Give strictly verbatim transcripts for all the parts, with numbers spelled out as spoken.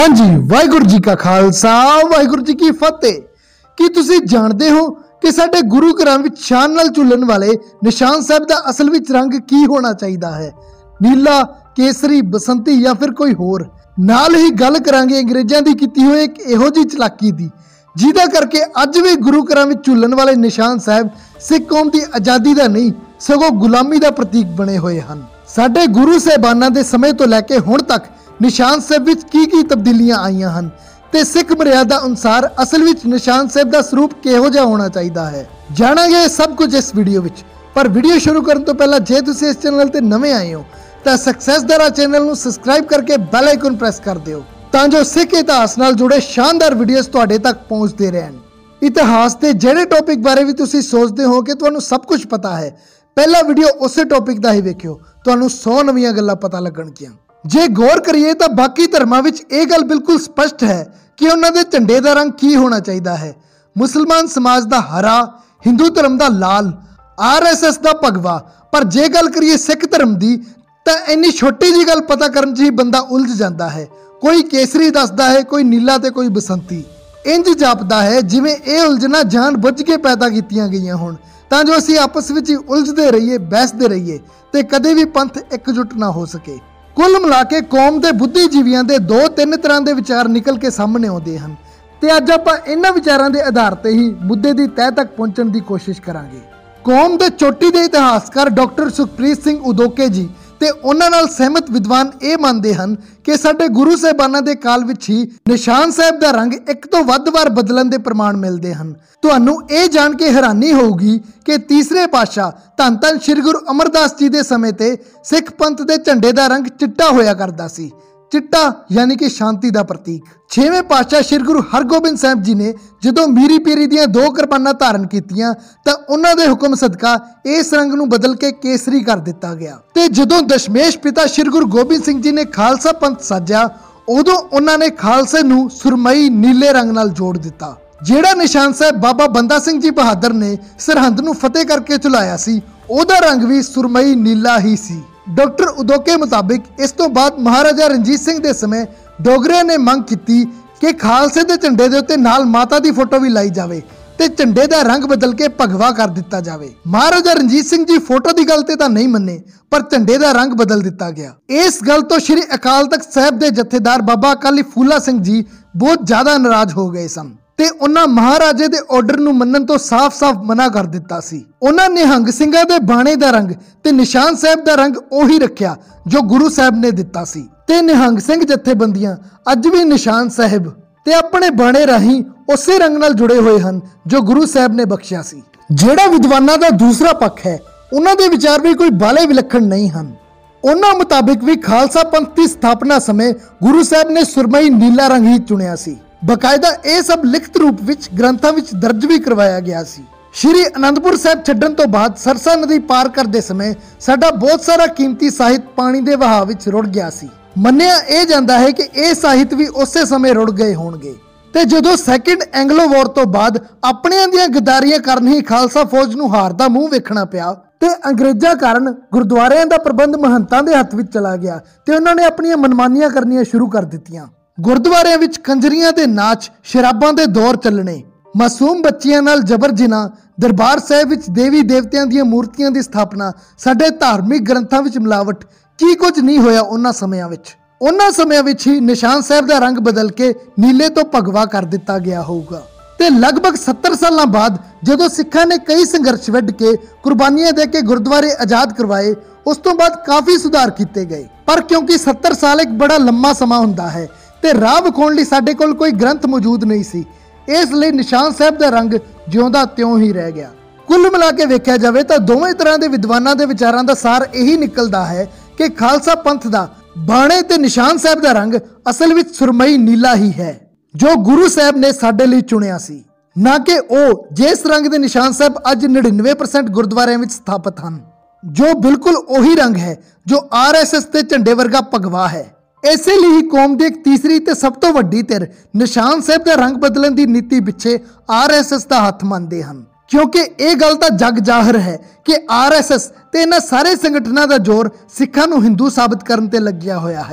हाँ जी, वाहिगुरू जी का खालसा वाहिगुरू जी की फतेह। ਕੀ ਤੁਸੀਂ ਜਾਣਦੇ ਹੋ ਕਿ ਸਾਡੇ ਗੁਰੂ ਘਰਾਂ ਵਿੱਚ ਸ਼ਾਨ ਨਾਲ ਝੁੱਲਣ ਵਾਲੇ ਨਿਸ਼ਾਨ ਸਾਹਿਬ ਦਾ ਅਸਲ ਵਿੱਚ ਰੰਗ ਕੀ ਹੋਣਾ ਚਾਹੀਦਾ ਹੈ? ਨੀਲਾ, ਕੇਸਰੀ, ਬਸੰਤੀ ਜਾਂ ਫਿਰ ਕੋਈ ਹੋਰ? ਨਾਲ ਹੀ ਗੱਲ ਕਰਾਂਗੇ ਅੰਗਰੇਜ਼ਾਂ ਦੀ ਕੀਤੀ ਹੋਈ ਇੱਕ ਇਹੋ ਜਿਹੀ ਚਲਾਕੀ ਦੀ ਜਿਹਦਾ ਕਰਕੇ ਅੱਜ ਵੀ ਗੁਰੂ ਘਰਾਂ ਵਿੱਚ ਝੁੱਲਣ ਵਾਲੇ ਨਿਸ਼ਾਨ ਸਾਹਿਬ ਸਿੱਖ ਕੌਮ ਦੀ ਆਜ਼ਾਦੀ ਦਾ ਨਹੀਂ ਸਗੋਂ ਗੁਲਾਮੀ ਦਾ ਪ੍ਰਤੀਕ ਬਣੇ ਹੋਏ ਹਨ। ਸਾਡੇ ਗੁਰੂ ਸਾਹਿਬਾਨਾਂ ਦੇ ਸਮੇਂ ਤੋਂ ਲੈ ਕੇ ਹੁਣ ਤੱਕ ਨਿਸ਼ਾਨ ਸਾਹਿਬ ਵਿੱਚ ਕੀ ਕੀ ਤਬਦੀਲੀਆਂ ਆਈਆਂ ਹਨ ਤੇ ਸਿੱਖ ਮਰਿਆਦਾ ਅਨੁਸਾਰ ਅਸਲ ਵਿੱਚ ਨਿਸ਼ਾਨ ਸਾਹਿਬ ਦਾ ਸਰੂਪ ਕਿਹੋ ਜਿਹਾ ਹੋਣਾ ਚਾਹੀਦਾ ਹੈ, ਜਾਣਾਂਗੇ ਸਭ ਕੁਝ ਇਸ ਵੀਡੀਓ ਵਿੱਚ। ਪਰ ਵੀਡੀਓ ਸ਼ੁਰੂ ਕਰਨ ਤੋਂ ਪਹਿਲਾਂ ਜੇ ਤੁਸੀਂ ਇਸ ਚੈਨਲ ਤੇ ਨਵੇਂ ਆਏ ਹੋ ਤਾਂ ਸਕਸੈਸ ਦਰਾ ਚੈਨਲ ਨੂੰ ਸਬਸਕ੍ਰਾਈਬ ਕਰਕੇ ਬੈਲ ਆਈਕਨ ਪ੍ਰੈਸ ਕਰ ਦਿਓ ਤਾਂ ਜੋ ਸਿੱਖ ਇਤਿਹਾਸ ਨਾਲ ਜੁੜੇ ਸ਼ਾਨਦਾਰ ਵੀਡੀਓਜ਼ ਤੁਹਾਡੇ ਤੱਕ ਪਹੁੰਚਦੇ ਰਹਿਣ। ਇਤਿਹਾਸ ਦੇ ਜਿਹੜੇ ਟੌਪਿਕ ਬਾਰੇ ਵੀ ਤੁਸੀਂ ਸੋਚਦੇ ਹੋ ਕਿ ਤੁਹਾਨੂੰ ਸਭ ਕੁਝ ਪਤਾ ਹੈ, ਪਹਿਲਾ ਵੀਡੀਓ ਉਸੇ ਟੌਪਿਕ ਦਾ ਹੀ ਵੇਖਿਓ, ਤੁਹਾਨੂੰ ਸੌ ਨਵੀਆਂ ਗੱਲਾਂ ਪਤਾ ਲੱਗਣਗੀਆਂ। ਜੇ ਗੌਰ ਕਰੀਏ ਤਾਂ ਬਾਕੀ ਧਰਮਾਂ ਵਿੱਚ ਇਹ ਗੱਲ ਬਿਲਕੁਲ ਸਪਸ਼ਟ ਹੈ ਕਿ ਉਹਨਾਂ ਦੇ ਝੰਡੇ ਦਾ ਰੰਗ ਕੀ ਹੋਣਾ ਚਾਹੀਦਾ ਹੈ। ਮੁਸਲਮਾਨ ਸਮਾਜ ਦਾ ਹਰਾ, ਹਿੰਦੂ ਧਰਮ ਦਾ ਲਾਲ, ਆਰ ਐਸ ਐਸ ਦਾ ਭਗਵਾ। ਪਰ ਜੇ ਗੱਲ ਕਰੀਏ ਸਿੱਖ ਧਰਮ ਦੀ ਤਾਂ ਇੰਨੀ ਛੋਟੀ ਜਿਹੀ ਗੱਲ ਪਤਾ ਕਰਨ 'ਚ ਹੀ ਬੰਦਾ ਉਲਝ ਜਾਂਦਾ ਹੈ। ਕੋਈ ਕੇਸਰੀ ਦੱਸਦਾ ਹੈ, ਕੋਈ ਨੀਲਾ ਤੇ ਕੋਈ ਬਸੰਤੀ। ਇੰਜ ਜਾਪਦਾ ਹੈ ਜਿਵੇਂ ਇਹ ਉਲਝਣਾ ਜਾਣ ਬੁੱਝ ਕੇ ਪੈਦਾ ਕੀਤੀਆਂ ਗਈਆਂ ਹੋਣ ਤਾਂ ਜੋ ਅਸੀਂ ਆਪਸ ਵਿੱਚ ਹੀ ਉਲਝਦੇ ਰਹੀਏ, ਬਹਿਸਦੇ ਰਹੀਏ ਤੇ ਕਦੇ ਵੀ ਪੰਥ ਇਕਜੁੱਟ ਨਾ ਹੋ ਸਕੇ। ਕੁੱਲ ਮਿਲਾ ਕੇ ਕੌਮ ਦੇ ਬੁੱਧੀਜੀਵੀਆਂ ਦੇ ਦੋ ਤਿੰਨ ਤਰ੍ਹਾਂ ਦੇ ਵਿਚਾਰ ਨਿਕਲ ਕੇ ਸਾਹਮਣੇ ਆਉਂਦੇ ਹਨ ਤੇ ਅੱਜ ਆਪਾਂ ਇਹਨਾਂ ਵਿਚਾਰਾਂ ਦੇ ਆਧਾਰ ਤੇ ਹੀ ਮੁੱਦੇ ਦੀ ਤਹਿ ਤੱਕ ਪਹੁੰਚਣ ਦੀ ਕੋਸ਼ਿਸ਼ ਕਰਾਂਗੇ। ਕੌਮ ਦੇ ਚੋਟੀ ਦੇ ਇਤਿਹਾਸਕਾਰ ਡਾਕਟਰ ਸੁਖਪ੍ਰੀਤ ਸਿੰਘ ਉਦੋਕੇ ਜੀ ਤੇ ਉਹਨਾਂ ਨਾਲ ਸਹਿਮਤ ਵਿਦਵਾਨ ਇਹ ਮੰਨਦੇ ਹਨ ਕਿ ਸਾਡੇ ਗੁਰੂ ਸਾਹਿਬਾਨਾਂ ਦੇ ਕਾਲ ਵਿੱਚ ਹੀ ਨਿਸ਼ਾਨ ਸਾਹਿਬ ਦਾ ਰੰਗ ਇੱਕ ਤੋਂ ਵੱਧ ਵਾਰ ਬਦਲਣ ਦੇ ਪ੍ਰਮਾਣ ਮਿਲਦੇ ਹਨ। ਤੁਹਾਨੂੰ ਇਹ ਜਾਣ ਕੇ ਹੈਰਾਨੀ ਹੋਊਗੀ ਕਿ ਤੀਸਰੇ ਪਾਤਸ਼ਾਹ ਧੰਨ ਧੰਨ ਸ੍ਰੀ ਗੁਰੂ ਅਮਰਦਾਸ ਜੀ ਦੇ ਸਮੇਂ ਤੇ ਸਿੱਖ ਪੰਥ ਦੇ ਝੰਡੇ ਦਾ ਰੰਗ ਚਿੱਟਾ ਹੋਇਆ ਕਰਦਾ ਸੀ। ਚਿੱਟਾ ਯਾਨੀ ਕਿ ਸ਼ਾਂਤੀ ਦਾ ਪ੍ਰਤੀਕ। ਛੇਵੇਂ ਪਾਤਸ਼ਾਹ ਸ੍ਰੀ ਗੁਰੂ ਹਰਗੋਬਿੰਦ ਸਾਹਿਬ ਜੀ ਨੇ ਜਦੋਂ ਮੀਰੀ ਪੀਰੀ ਦੀਆਂ ਦੋ ਕਿਰਪਾਨਾਂ ਧਾਰਨ ਕੀਤੀਆਂ ਤਾਂ ਉਹਨਾਂ ਦੇ ਹੁਕਮ ਸਦਕਾ ਇਸ ਰੰਗ ਨੂੰ ਬਦਲ ਕੇ ਕੇਸਰੀ ਕਰ ਦਿੱਤਾ ਗਿਆ ਤੇ ਜਦੋਂ ਦਸ਼ਮੇਸ਼ ਪਿਤਾ ਸ੍ਰੀ ਗੁਰੂ ਗੋਬਿੰਦ ਸਿੰਘ ਜੀ ਨੇ ਖਾਲਸਾ ਪੰਥ ਸਾਜਿਆ ਉਦੋਂ ਉਹਨਾਂ ਨੇ ਖਾਲਸੇ ਨੂੰ ਸੁਰਮਈ ਨੀਲੇ ਰੰਗ ਨਾਲ ਜੋੜ ਦਿੱਤਾ। ਜਿਹੜਾ ਨਿਸ਼ਾਨ ਸਾਹਿਬ ਬਾਬਾ ਬੰਦਾ ਸਿੰਘ ਜੀ ਬਹਾਦਰ ਨੇ ਸਰਹੰਦ ਨੂੰ ਫਤਿਹ ਕਰਕੇ ਝੁਲਾਇਆ ਸੀ ਉਹਦਾ ਰੰਗ ਵੀ ਸੁਰਮਈ ਨੀਲਾ ਹੀ ਸੀ। ਡਾਕਟਰ ਉਦੋਕੇ ਮੁਤਾਬਿਕ ਇਸ ਤੋਂ ਬਾਅਦ ਮਹਾਰਾਜਾ ਰਣਜੀਤ ਸਿੰਘ ਦੇ ਸਮੇਂ ਡੋਗਰਿਆਂ ਨੇ ਮੰਗ ਕੀਤੀ ਕਿ ਖਾਲਸੇ ਦੇ ਝੰਡੇ ਦੇ ਉੱਤੇ ਨਾਲ ਮਾਤਾ ਦੀ ਫੋਟੋ ਵੀ ਲਾਈ ਜਾਵੇ ਤੇ ਝੰਡੇ ਦਾ ਰੰਗ ਬਦਲ ਕੇ ਭਗਵਾ ਕਰ ਦਿੱਤਾ ਜਾਵੇ। ਮਹਾਰਾਜਾ ਰਣਜੀਤ ਸਿੰਘ ਜੀ ਫੋਟੋ ਦੀ ਗੱਲ ਤੇ ਤਾਂ ਨਹੀਂ ਮੰਨੇ ਪਰ ਝੰਡੇ ਦਾ ਰੰਗ ਬਦਲ ਦਿੱਤਾ ਗਿਆ। ਇਸ ਗੱਲ ਤੋਂ ਸ਼੍ਰੀ ਅਕਾਲ ਤਖਤ ਸਾਹਿਬ ਦੇ ਜਥੇਦਾਰ ਬਾਬਾ ਅਕਾਲੀ ਫੂਲਾ ਸਿੰਘ ਜੀ ਬਹੁਤ ਜ਼ਿਆਦਾ ਨਾਰਾਜ਼ ਹੋ ਗਏ ਸਨ ਤੇ ਉਹਨਾਂ ਮਹਾਰਾਜੇ ਦੇ ਆਰਡਰ ਨੂੰ ਮੰਨਣ ਤੋਂ ਸਾਫ਼-ਸਾਫ਼ ਮਨਾ ਕਰ ਦਿੱਤਾ ਸੀ। ਉਹਨਾਂ ਨਿਹੰਗ ਸਿੰਘਾਂ ਦੇ ਬਾਣੇ ਦਾ ਰੰਗ ਤੇ ਨਿਸ਼ਾਨ ਸਾਹਿਬ ਦਾ ਰੰਗ ਉਹੀ ਰੱਖਿਆ ਜੋ ਗੁਰੂ ਸਾਹਿਬ ਨੇ ਦਿੱਤਾ ਸੀ ਤੇ ਨਿਹੰਗ ਸਿੰਘ ਜਥੇਬੰਦੀਆਂ ਅੱਜ ਵੀ ਨਿਸ਼ਾਨ ਸਾਹਿਬ ਤੇ ਆਪਣੇ ਬਾਣੇ ਰਾਹੀਂ ਉਸੇ ਰੰਗ ਨਾਲ ਜੁੜੇ ਹੋਏ ਹਨ ਜੋ ਗੁਰੂ ਸਾਹਿਬ ਨੇ ਬਖਸ਼ਿਆ ਸੀ। ਜਿਹੜਾ ਵਿਦਵਾਨਾਂ ਦਾ ਦੂਸਰਾ ਪੱਖ ਹੈ ਉਹਨਾਂ ਦੇ ਵਿਚਾਰ ਵੀ ਕੋਈ ਬਾਲੇ ਵਿਲੱਖਣ ਨਹੀਂ ਹਨ। ਉਹਨਾਂ ਮੁਤਾਬਿਕ ਵੀ ਖਾਲਸਾ ਪੰਥ ਦੀ ਸਥਾਪਨਾ ਸਮੇਂ ਗੁਰੂ ਸਾਹਿਬ ਨੇ ਸੁਰਮਈ ਨੀਲਾ ਰੰਗ ਹੀ ਚੁਣਿਆ ਸੀ। ਬਕਾਇਦਾ ਇਹ ਸਭ ਲਿਖਤ ਰੂਪ ਵਿੱਚ ਗ੍ਰੰਥਾਂ ਵਿੱਚ ਦਰਜ ਵੀ ਕਰਵਾਇਆ ਗਿਆ ਸੀ। ਸ਼੍ਰੀ ਅਨੰਦਪੁਰ ਸਾਹਿਬ ਛੱਡਣ ਤੋਂ ਬਾਅਦ ਸਰਸਾ ਨਦੀ ਪਾਰ ਕਰਦੇ ਸਮੇਂ ਸਾਡਾ ਬਹੁਤ ਸਾਰਾ ਕੀਮਤੀ ਸਾਹਿਤ ਪਾਣੀ ਦੇ ਵਹਾਅ ਵਿੱਚ ਰੁੜ ਗਿਆ ਸੀ। ਮੰਨਿਆ ਇਹ ਜਾਂਦਾ ਹੈ ਕਿ ਇਹ ਸਾਹਿਤ ਵੀ ਉਸੇ ਸਮੇਂ ਰੁੜ ਗਏ ਹੋਣਗੇ ਤੇ ਜਦੋਂ ਸੈਕੰਡ ਐਂਗਲੋ ਵਾਰ ਤੋਂ ਬਾਅਦ ਆਪਣਿਆਂ ਦੀਆਂ ਗਦਾਰੀਆਂ ਕਰਨ ਹੀ ਖਾਲਸਾ ਫੌਜ ਨੂੰ ਹਾਰ ਦਾ ਮੂੰਹ ਵੇਖਣਾ ਪਿਆ ਤੇ ਅੰਗਰੇਜ਼ਾਂ ਕਾਰਨ ਗੁਰਦੁਆਰਿਆਂ ਦਾ ਪ੍ਰਬੰਧ ਮਹੰਤਾਂ ਦੇ ਹੱਥ ਵਿੱਚ ਚਲਾ ਗਿਆ ਤੇ ਉਹਨਾਂ ਨੇ ਆਪਣੀਆਂ ਮਨਮਾਨੀਆਂ ਕਰਨੀਆਂ ਸ਼ੁਰੂ ਕਰ ਦਿੱਤੀਆਂ। ਗੁਰਦੁਆਰਿਆਂ ਵਿੱਚ ਕੰਜਰੀਆਂ ਦੇ ਨਾਚ, ਸ਼ਰਾਬਾਂ ਦੇ ਦੌਰ ਚੱਲਣੇ, ਮਾਸੂਮ ਬੱਚਿਆਂ ਨਾਲ ਜਬਰ ਜਿਨਾ, ਦਰਬਾਰ ਸਾਹਿਬ ਵਿੱਚ ਦੇਵੀ ਦੇਵਤਿਆਂ ਦੀਆਂ ਮੂਰਤੀਆਂ ਦੀ ਸਥਾਪਨਾ, ਸਾਡੇ ਧਾਰਮਿਕ ਗ੍ਰੰਥਾਂ ਵਿੱਚ ਮਿਲਾਵਟ, ਕੀ ਕੁਝ ਨਹੀਂ ਹੋਇਆ ਉਹਨਾਂ ਸਮਿਆਂ ਵਿੱਚ। ਉਹਨਾਂ ਸਮਿਆਂ ਵਿੱਚ ਹੀ ਨਿਸ਼ਾਨ ਸਾਹਿਬ ਦਾ ਰੰਗ ਬਦਲ ਕੇ ਨੀਲੇ ਤੋਂ ਭਗਵਾ ਕਰ ਦਿੱਤਾ ਗਿਆ ਹੋਊਗਾ ਤੇ ਲਗਭਗ ਸੱਤਰ ਸਾਲਾਂ ਬਾਅਦ ਜਦੋਂ ਸਿੱਖਾਂ ਨੇ ਕਈ ਸੰਘਰਸ਼ ਵਿੱਢ ਕੇ ਕੁਰਬਾਨੀਆਂ ਦੇ ਕੇ ਗੁਰਦੁਆਰੇ ਆਜ਼ਾਦ ਕਰਵਾਏ ਉਸ ਤੋਂ ਬਾਅਦ ਕਾਫੀ ਸੁਧਾਰ ਕੀਤੇ ਗਏ। ਪਰ ਕਿਉਂਕਿ ਸੱਤਰ ਸਾਲ ਇੱਕ ਬੜਾ ਲੰਮਾ ਸਮਾਂ ਹੁੰਦਾ ਹੈ ਤੇ ਰਾਹ ਵਿਖਾਉਣ ਲਈ ਸਾਡੇ ਕੋਲ ਕੋਈ ਗ੍ਰੰਥ ਮੌਜੂਦ ਨਹੀਂ ਸੀ, ਇਸ ਲਈ ਨਿਸ਼ਾਨ ਸਾਹਿਬ ਦਾ ਰੰਗ ਜਿਉਂਦਾ ਤਿਉਂ ਹੀ ਰਹਿ ਗਿਆ। ਕੁੱਲ ਮਿਲਾ ਕੇ ਵੇਖਿਆ ਜਾਵੇ ਤਾਂ ਦੋਵੇਂ ਤਰ੍ਹਾਂ ਦੇ ਵਿਦਵਾਨਾਂ ਦੇ ਵਿਚਾਰਾਂ ਦਾ ਸਾਰ ਇਹੀ ਨਿਕਲਦਾ ਹੈ ਕਿ ਖਾਲਸਾ ਪੰਥ ਦਾ ਬਾਣੇ ਤੇ ਨਿਸ਼ਾਨ ਸਾਹਿਬ ਦਾ ਰੰਗ ਅਸਲ ਵਿੱਚ ਸੁਰਮਈ ਨੀਲਾ ਹੀ ਹੈ ਜੋ ਗੁਰੂ ਸਾਹਿਬ ਨੇ ਸਾਡੇ ਲਈ ਚੁਣਿਆ ਸੀ, ਨਾ ਕਿ ਉਹ ਜਿਸ ਰੰਗ ਦੇ ਨਿਸ਼ਾਨ ਸਾਹਿਬ ਅੱਜ ਨੜਿਨਵੇਂ ਪਰਸੈਂਟ ਗੁਰਦੁਆਰਿਆਂ ਵਿੱਚ ਸਥਾਪਿਤ ਹਨ, ਜੋ ਬਿਲਕੁਲ ਉਹੀ ਰੰਗ ਹੈ ਜੋ ਆਰ ਐਸ ਐਸ ਦੇ ਝੰਡੇ ਵਰਗਾ ਭਗਵਾ ਹੈ। ਇਸੇ ਲਈ ਹੀ ਕੌਮ ਦੀ ਇੱਕ ਤੀਸਰੀ ਤੇ ਸਭ ਤੋਂ ਵੱਡੀ ਧਿਰ ਨਿਸ਼ਾਨ ਸਾਹਿਬ ਦਾ ਰੰਗ ਬਦਲਣ ਦੀ ਨੀਤੀ ਪਿੱਛੇ ਆਰ ਐਸ ਐਸ ਦਾ ਹੱਥ ਮੰਨਦੇ ਹਨ ਕਿਉਂਕਿ ਇਹ ਗੱਲ ਤਾਂ ਜਗ ਜ਼ਾਹਰ ਹੈ ਕਿ ਆਰ ਐਸ ਐਸ ਤੇ ਇਹਨਾਂ ਸਾਰੇ ਸੰਗਠਨਾਂ ਦਾ ਜ਼ੋਰ ਸਿੱਖਾਂ ਨੂੰ ਹਿੰਦੂ ਸਾਬਤ ਕਰਨ ਤੇ ਲੱਗਿਆ ਹੋਇਆ ਹੈ।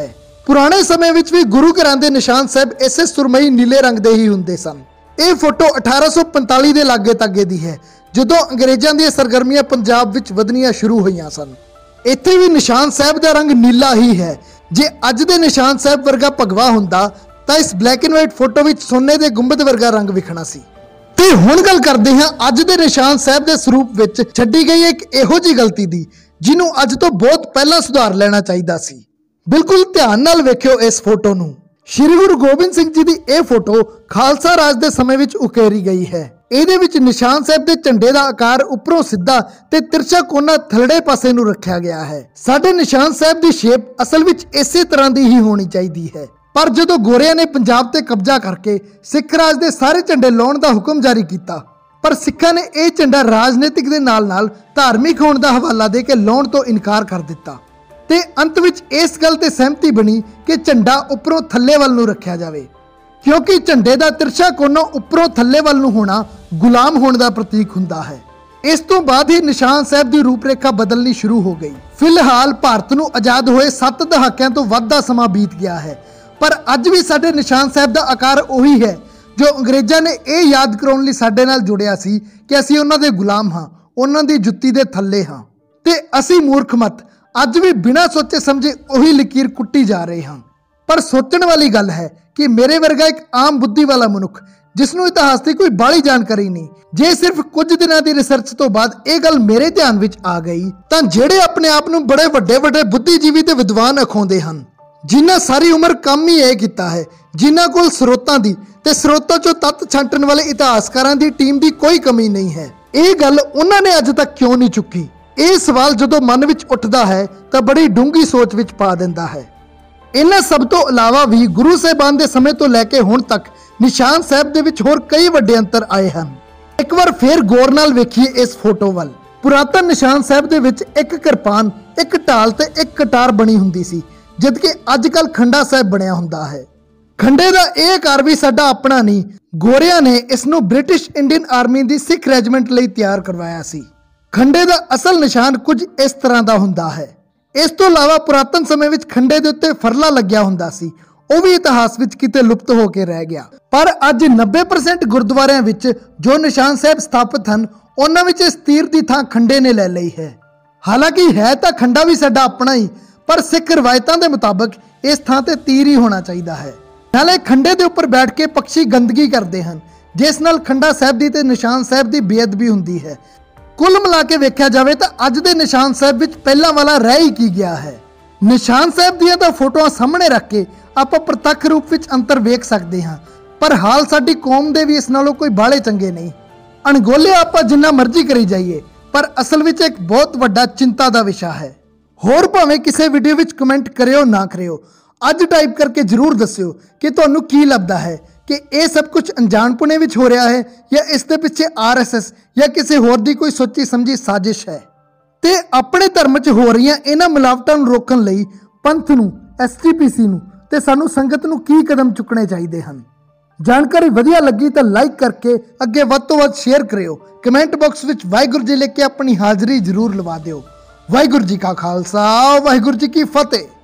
ਪੁਰਾਣੇ ਸਮੇਂ ਵਿੱਚ ਵੀ ਗੁਰੂ ਘਰਾਂ ਦੇ ਨਿਸ਼ਾਨ ਸਾਹਿਬ ਇਸੇ ਸੁਰਮਈ ਨੀਲੇ ਰੰਗ ਦੇ ਹੀ ਹੁੰਦੇ ਸਨ। ਇਹ ਫੋਟੋ ਅਠਾਰਾਂ ਸੌ ਪੰਤਾਲੀ ਦੇ ਲਾਗੇ ਤਾਗੇ ਦੀ ਹੈ, ਜਦੋਂ ਅੰਗਰੇਜ਼ਾਂ ਦੀਆਂ ਸਰਗਰਮੀਆਂ ਪੰਜਾਬ ਵਿੱਚ ਵਧਣੀਆਂ ਸ਼ੁਰੂ ਹੋਈਆਂ ਸਨ। ਇੱਥੇ ਵੀ ਨਿਸ਼ਾਨ ਸਾਹਿਬ ਦਾ ਰੰਗ ਨੀਲਾ ਹੀ ਹੈ। ਜੇ ਅੱਜ ਦੇ ਨਿਸ਼ਾਨ ਸਾਹਿਬ ਵਰਗਾ ਭਗਵਾ ਹੁੰਦਾ ਤਾਂ ਇਸ ਬਲੈਕ ਐਂਡ ਵਾਈਟ ਫੋਟੋ ਵਿੱਚ ਸੋਨੇ ਦੇ ਗੁੰਬਦ ਵਰਗਾ ਰੰਗ ਵਿਖਣਾ ਸੀ। ਤੇ ਹੁਣ ਗੱਲ ਕਰਦੇ ਹਾਂ ਅੱਜ ਦੇ ਨਿਸ਼ਾਨ ਸਾਹਿਬ ਦੇ ਸਰੂਪ ਵਿੱਚ ਛੱਡੀ ਗਈ ਇੱਕ ਇਹੋ ਜਿਹੀ ਗਲਤੀ ਦੀ, ਜਿਹਨੂੰ ਅੱਜ ਤੋਂ ਬਹੁਤ ਪਹਿਲਾਂ ਸੁਧਾਰ ਲੈਣਾ ਚਾਹੀਦਾ ਸੀ। ਬਿਲਕੁਲ ਧਿਆਨ ਨਾਲ ਵੇਖਿਓ ਇਸ ਫੋਟੋ ਨੂੰ। ਸ਼੍ਰੀ ਗੁਰੂ ਗੋਬਿੰਦ ਸਿੰਘ ਜੀ ਦੀ ਇਹ ਫੋਟੋ ਖਾਲਸਾ ਰਾਜ ਦੇ ਸਮੇਂ ਵਿੱਚ ਉਕੇਰੀ ਗਈ ਹੈ। ਇਹਦੇ ਵਿੱਚ ਨਿਸ਼ਾਨ ਸਾਹਿਬ ਦੇ ਝੰਡੇ ਦਾ ਆਕਾਰ ਉੱਪਰੋਂ ਸਿੱਧਾ ਤੇ ਤਿਰਛਾ ਕੋਨਾ ਥਲੜੇ ਪਾਸੇ ਨੂੰ ਰੱਖਿਆ ਗਿਆ ਹੈ। ਸਾਡੇ ਨਿਸ਼ਾਨ ਸਾਹਿਬ ਦੀ ਸ਼ੇਪ ਅਸਲ ਵਿੱਚ ਇਸੇ ਤਰ੍ਹਾਂ ਦੀ ਹੀ ਹੋਣੀ ਚਾਹੀਦੀ ਹੈ, ਪਰ ਜਦੋਂ ਗੋਰਿਆਂ ਨੇ ਪੰਜਾਬ ਤੇ ਕਬਜ਼ਾ ਕਰਕੇ ਸਿੱਖ ਰਾਜ ਦੇ ਸਾਰੇ ਝੰਡੇ ਲਾਉਣ ਦਾ ਹੁਕਮ ਜਾਰੀ ਕੀਤਾ, ਪਰ ਸਿੱਖਾਂ ਨੇ ਇਹ ਝੰਡਾ ਰਾਜਨੀਤਿਕ ਦੇ ਨਾਲ ਨਾਲ ਧਾਰਮਿਕ ਹੋਣ ਦਾ ਹਵਾਲਾ ਦੇ ਕੇ ਲਾਉਣ ਤੋਂ ਇਨਕਾਰ ਕਰ ਦਿੱਤਾ ਤੇ ਅੰਤ ਵਿੱਚ ਇਸ ਗੱਲ ਤੇ ਸਹਿਮਤੀ ਬਣੀ ਕਿ ਝੰਡਾ ਉੱਪਰੋਂ ਥੱਲੇ ਵੱਲ ਨੂੰ ਰੱਖਿਆ ਜਾਵੇ, ਕਿਉਂਕਿ ਝੰਡੇ ਦਾ ਤਿਰਛਾ ਕੋਨਾ ਉੱਪਰੋਂ ਥੱਲੇ ਵੱਲ ਨੂੰ ਹੋਣਾ ਗੁਲਾਮ ਹੋਣ ਦਾ ਪ੍ਰਤੀਕ ਹੁੰਦਾ ਹੈ। ਇਸ ਤੋਂ ਬਾਅਦ ਹੀ ਨਿਸ਼ਾਨ ਸਾਹਿਬ ਦੀ ਰੂਪਰੇਖਾ ਬਦਲਣੀ ਸ਼ੁਰੂ ਹੋ ਗਈ। ਫਿਲਹਾਲ ਭਾਰਤ ਨੂੰ ਆਜ਼ਾਦ ਹੋਏ ਸੱਤ ਦਹਾਕਿਆਂ ਤੋਂ ਵੱਧ ਦਾ ਸਮਾਂ ਬੀਤ ਗਿਆ ਹੈ, ਪਰ ਅੱਜ ਵੀ ਸਾਡੇ ਨਿਸ਼ਾਨ ਸਾਹਿਬ ਦਾ ਆਕਾਰ ਉਹੀ ਹੈ ਜੋ ਅੰਗਰੇਜ਼ਾਂ ਨੇ ਇਹ ਯਾਦ ਕਰਾਉਣ ਲਈ ਸਾਡੇ ਨਾਲ ਜੁੜਿਆ ਸੀ ਕਿ ਅਸੀਂ ਉਹਨਾਂ ਦੇ ਗੁਲਾਮ ਹਾਂ, ਉਹਨਾਂ ਦੀ ਜੁੱਤੀ ਦੇ ਥੱਲੇ ਹਾਂ ਤੇ ਅਸੀਂ ਮੂਰਖ ਮਤ ਅੱਜ ਵੀ ਬਿਨਾਂ ਸੋਚੇ ਸਮਝੇ ਉਹੀ ਲਕੀਰ ਕੁੱਟੀ ਜਾ ਰਹੇ ਹਾਂ। ਪਰ ਸੋਚਣ ਵਾਲੀ ਗੱਲ ਹੈ ਕਿ ਮੇਰੇ ਵਰਗਾ ਇੱਕ ਆਮ ਬੁੱਧੀ ਵਾਲਾ ਮਨੁੱਖ ਜਿਸ ਨੂੰ ਇਤਿਹਾਸ ਦੀ ਕੋਈ ਬਾਹਲੀ ਜਾਣਕਾਰੀ ਨਹੀਂ, ਜੇ ਸਿਰਫ ਕੁਝ ਦਿਨਾਂ ਦੀ ਰਿਸਰਚ ਤੋਂ ਬਾਅਦ ਇਹ ਗੱਲ ਮੇਰੇ ਧਿਆਨ ਵਿੱਚ ਆ ਗਈ ਤਾਂ ਜਿਹੜੇ ਆਪਣੇ ਆਪ ਨੂੰ ਬੜੇ ਵੱਡੇ ਵੱਡੇ ਬੁੱਧੀਜੀਵੀ ਤੇ ਵਿਦਵਾਨ ਅਖਾਉਂਦੇ ਹਨ, ਜਿਨ੍ਹਾਂ ਸਾਰੀ ਉਮਰ ਕੰਮ ਹੀ ਇਹ ਕੀਤਾ ਹੈ, ਜਿਨ੍ਹਾਂ ਕੋਲ ਸਰੋਤਾਂ ਦੀ ਤੇ ਸਰੋਤਾਂ ਚੋਂ ਤੱਤ ਛਾਂਟਣ ਵਾਲੇ ਇਤਿਹਾਸਕਾਰਾਂ ਦੀ ਟੀਮ ਦੀ ਕੋਈ ਕਮੀ ਨਹੀਂ ਹੈ, ਇਹ ਗੱਲ ਉਹਨਾਂ ਨੇ ਅੱਜ ਤੱਕ ਕਿਉਂ ਨਹੀਂ ਚੁੱਕੀ? ਇਹ ਸਵਾਲ ਜਦੋਂ ਮਨ ਵਿੱਚ ਉੱਠਦਾ ਹੈ ਤਾਂ ਬੜੀ ਡੂੰਘੀ ਸੋਚ ਵਿੱਚ ਪਾ ਦਿੰਦਾ ਹੈ। ਇਹਨਾਂ ਸਭ ਤੋਂ ਇਲਾਵਾ ਵੀ ਗੁਰੂ ਸਾਹਿਬਾਨ ਦੇ ਸਮੇਂ ਤੋਂ ਲੈ ਕੇ ਹੁਣ ਤੱਕ ਨਿਸ਼ਾਨ ਸਾਹਿਬ ਦੇ ਵਿੱਚ ਹੋਰ ਕਈ ਵੱਡੇ ਅੰਤਰ ਆਏ ਹਨ। ਇੱਕ ਵਾਰ ਫੇਰ ਗੌਰ ਨਾਲ ਵੇਖੀਏ ਇਸ ਫੋਟੋ ਵੱਲ। ਪੁਰਾਤਨ ਨਿਸ਼ਾਨ ਸਾਹਿਬ ਦੇ ਵਿੱਚ ਇੱਕ ਕਿਰਪਾਨ, ਇੱਕ ਢਾਲ ਤੇ ਇੱਕ ਕਟਾਰ ਬਣੀ ਹੁੰਦੀ ਸੀ, ਜਦਕਿ ਅੱਜ ਕੱਲ ਖੰਡਾ ਸਾਹਿਬ ਬਣਿਆ ਹੁੰਦਾ ਹੈ। ਖੰਡੇ ਦਾ ਇਹ ਆਕਾਰ ਵੀ ਸਾਡਾ ਆਪਣਾ ਨਹੀਂ, ਗੋਰਿਆਂ ਨੇ ਇਸ ਨੂੰ ਬ੍ਰਿਟਿਸ਼ ਇੰਡੀਅਨ ਆਰਮੀ ਦੀ ਸਿੱਖ ਰੈਜੀਮੈਂਟ ਲਈ ਤਿਆਰ ਕਰਵਾਇਆ ਸੀ। ਖੰਡੇ ਦਾ ਅਸਲ ਨਿਸ਼ਾਨ ਕੁਝ ਇਸ ਤਰ੍ਹਾਂ ਦਾ ਹੁੰਦਾ ਹੈ। ਇਸ ਤੋਂ ਇਲਾਵਾ ਪੁਰਾਤਨ ਸਮੇਂ ਵਿੱਚ ਖੰਡੇ ਦੇ ਉੱਤੇ ਫਰਲਾ ਲੱਗਿਆ ਹੁੰਦਾ ਸੀ, ਉਹ ਵੀ ਇਤਿਹਾਸ ਵਿੱਚ ਕਿਤੇ ਲੁਪਤ ਹੋ ਕੇ ਰਹਿ ਗਿਆ। ਪਰ ਅੱਜ ਨੱਬੇ ਪਰਸੈਂਟ ਗੁਰਦੁਆਰਿਆਂ ਵਿੱਚ ਜੋ ਨਿਸ਼ਾਨ ਸਾਹਿਬ ਸਥਾਪਿਤ ਹਨ, ਉਹਨਾਂ ਵਿੱਚ ਇਸ ਤੀਰ ਦੀ ਥਾਂ ਖੰਡੇ ਨੇ ਲੈ ਲਈ ਹੈ। ਹਾਲਾਂਕਿ ਹੈ ਤਾਂ ਖੰਡਾ ਵੀ ਸਾਡਾ ਆਪਣਾ ਹੀ, ਪਰ ਸਿੱਖ ਰਵਾਇਤਾਂ ਦੇ ਮੁਤਾਬਕ ਇਸ ਥਾਂ ਤੇ ਤੀਰ ਹੀ ਹੋਣਾ ਚਾਹੀਦਾ ਹੈ। ਨਾਲੇ ਖੰਡੇ ਦੇ ਉੱਪਰ ਬੈਠ ਕੇ ਪੰਛੀ ਗੰਦਗੀ ਕਰਦੇ ਹਨ, ਜਿਸ ਨਾਲ ਖੰਡਾ ਸਾਹਿਬ ਦੀ ਤੇ ਨਿਸ਼ਾਨ ਸਾਹਿਬ ਦੀ ਬੇਅਦਬੀ ਹੁੰਦੀ ਹੈ। ਕੁੱਲ ਮਿਲਾ ਕੇ ਵੇਖਿਆ ਜਾਵੇ ਤਾਂ ਅੱਜ ਦੇ ਨਿਸ਼ਾਨ ਸਾਹਿਬ ਵਿੱਚ ਪਹਿਲਾਂ ਵਾਲਾ ਰਹਿ ਹੀ ਕੀ ਗਿਆ ਹੈ। ਨਿਸ਼ਾਨ ਸਾਹਿਬ ਦੀਆਂ ਤਾਂ ਫੋਟੋਆਂ ਸਾਹਮਣੇ ਰੱਖ ਕੇ ਆਪਾਂ ਪ੍ਰਤੱਖ ਰੂਪ ਵਿੱਚ ਅੰਤਰ ਵੇਖ ਸਕਦੇ ਹਾਂ, ਪਰ ਹਾਲ ਸਾਡੀ ਕੌਮ ਦੇ ਵੀ ਇਸ ਨਾਲੋਂ ਕੋਈ ਬਾਹਲੇ ਚੰਗੇ ਨਹੀਂ। ਅਣਗੋਲੇ ਆਪਾਂ ਜਿੰਨਾ ਮਰਜ਼ੀ ਕਰੀ ਜਾਈਏ, ਪਰ ਅਸਲ ਵਿੱਚ ਇੱਕ ਬਹੁਤ ਵੱਡਾ ਚਿੰਤਾ ਦਾ ਵਿਸ਼ਾ ਹੈ। ਹੋਰ ਭਾਵੇਂ ਕਿਸੇ ਵੀਡੀਓ ਵਿੱਚ ਕਮੈਂਟ ਕਰਿਓ ਨਾ ਕਰਿਓ, ਅੱਜ ਟਾਈਪ ਕਰਕੇ ਜ਼ਰੂਰ ਦੱਸਿਓ ਕਿ ਤੁਹਾਨੂੰ ਕੀ ਲੱਗਦਾ ਹੈ ਕਿ ਇਹ ਸਭ ਕੁਝ ਅਣਜਾਣਪੁਣੇ ਵਿੱਚ ਹੋ ਰਿਹਾ ਹੈ ਜਾਂ ਇਸ ਦੇ ਪਿੱਛੇ ਆਰ ਐਸ ਐਸ ਜਾਂ ਕਿਸੇ ਹੋਰ ਦੀ ਕੋਈ ਸੋਚੀ ਸਮਝੀ ਸਾਜ਼ਿਸ਼ ਹੈ। ਤੇ ਆਪਣੇ ਧਰਮ 'ਚ ਹੋ ਰਹੀਆਂ ਇਹਨਾਂ ਮਿਲਾਵਟਾਂ ਨੂੰ ਰੋਕਣ ਲਈ ਪੰਥ ਨੂੰ, ਐਸ ਜੀ ਪੀ ਸੀ ਨੂੰ ਤੇ ਸਾਨੂੰ ਸੰਗਤ ਨੂੰ ਕੀ ਕਦਮ ਚੁੱਕਣੇ ਚਾਹੀਦੇ ਹਨ? ਜਾਣਕਾਰੀ ਵਧੀਆ ਲੱਗੀ ਤਾਂ ਲਾਈਕ ਕਰਕੇ ਅੱਗੇ ਵੱਧ ਤੋਂ ਵੱਧ ਸ਼ੇਅਰ ਕਰਿਓ। ਕਮੈਂਟ ਬਾਕਸ ਵਿੱਚ ਵਾਹਿਗੁਰੂ ਜੀ ਲਿਖ ਕੇ ਆਪਣੀ ਹਾਜ਼ਰੀ ਜ਼ਰੂਰ ਲਵਾ ਦਿਓ। ਵਾਹਿਗੁਰੂ ਜੀ ਕਾ ਖਾਲਸਾ, ਵਾਹਿਗੁਰੂ ਜੀ ਕੀ ਫਤਿਹ।